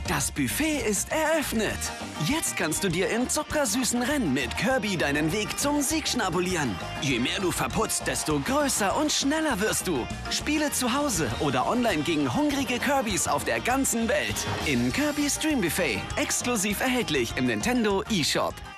Das Buffet ist eröffnet. Jetzt kannst du dir im zuckersüßen Rennen mit Kirby deinen Weg zum Sieg schnabulieren. Je mehr du verputzt, desto größer und schneller wirst du. Spiele zu Hause oder online gegen hungrige Kirbys auf der ganzen Welt. In Kirby Stream Buffet. Exklusiv erhältlich im Nintendo eShop.